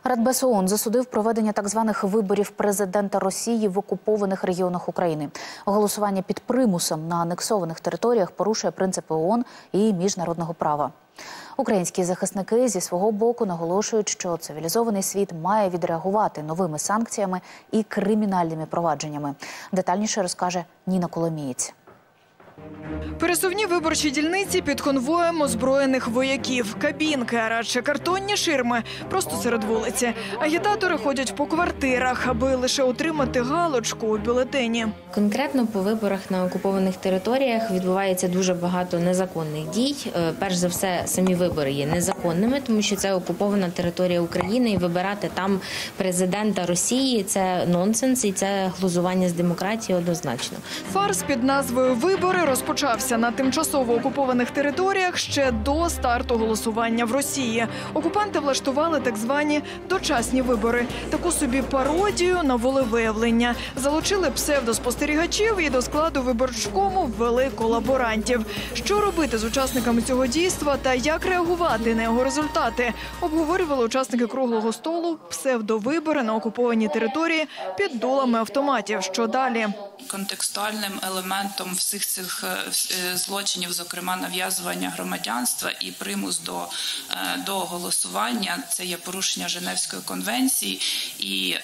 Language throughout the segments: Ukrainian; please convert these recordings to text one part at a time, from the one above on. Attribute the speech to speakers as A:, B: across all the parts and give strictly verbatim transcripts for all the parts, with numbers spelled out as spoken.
A: Радбез ООН засудив проведення так званих виборів президента Росії в окупованих регіонах України. Голосування під примусом на анексованих територіях порушує принципи ООН і міжнародного права. Українські захисники зі свого боку наголошують, що цивілізований світ має відреагувати новими санкціями і кримінальними провадженнями. Детальніше розкаже Ніна Коломієць.
B: Пересувні виборчі дільниці під конвоєм озброєних вояків. Кабінки, а радше картонні ширми, просто серед вулиці. Агітатори ходять по квартирах, аби лише отримати галочку у бюлетені.
C: Конкретно по виборах на окупованих територіях відбувається дуже багато незаконних дій. Перш за все, самі вибори є незаконними, тому що це окупована територія України, і вибирати там президента Росії – це нонсенс, і це глузування з демократії однозначно.
B: Фарс під назвою «Вибори» розпочався на тимчасово окупованих територіях ще до старту голосування в Росії. Окупанти влаштували так звані дочасні вибори. Таку собі пародію на волевиявлення. Залучили псевдоспостерігачів і до складу виборчкому ввели колаборантів. Що робити з учасниками цього дійства та як реагувати на його результати, обговорювали учасники круглого столу псевдовибори на окупованій території під дулами автоматів. Що далі?
D: Контекстуальним елементом всіх цих злочинів, зокрема нав'язування громадянства і примус до, до голосування, це є порушення Женевської конвенції і,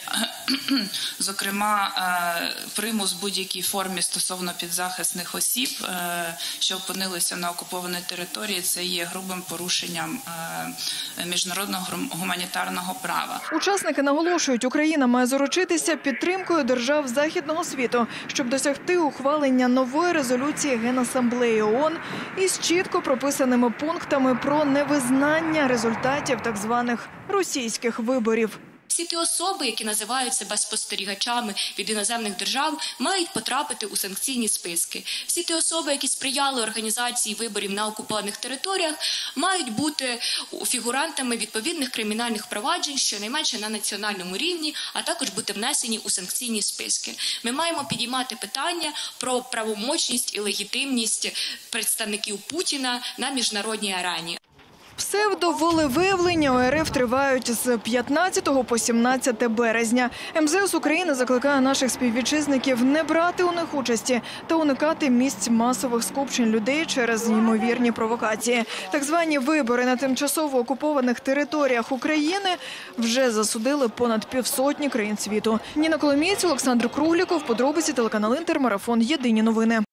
D: зокрема, примус в будь-якій формі стосовно підзахисних осіб, що опинилися на окупованій території, це є грубим порушенням міжнародного гуманітарного права.
B: Учасники наголошують, Україна має заручитися підтримкою держав західного світу, щоб досягти ухвалення нової резолюції Генасамблеї ООН із чітко прописаними пунктами про невизнання результатів так званих російських виборів.
E: Всі ті особи, які називають себе спостерігачами від іноземних держав, мають потрапити у санкційні списки. Всі ті особи, які сприяли організації виборів на окупованих територіях, мають бути фігурантами відповідних кримінальних проваджень, щонайменше на національному рівні, а також бути внесені у санкційні списки. Ми маємо підіймати питання про правомочність і легітимність представників Путіна на міжнародній арені.
B: Псевдоволевиявлення у РФ тривають з п'ятнадцятого по сімнадцяте березня. ем зе ес України закликає наших співвітчизників не брати у них участі та уникати місць масових скупчень людей через ймовірні провокації. Так звані вибори на тимчасово окупованих територіях України вже засудили понад півсотні країн світу. Ніна Коломієць, Олександр Кругліков, подробиці, телеканал Інтер, марафон «Єдині новини».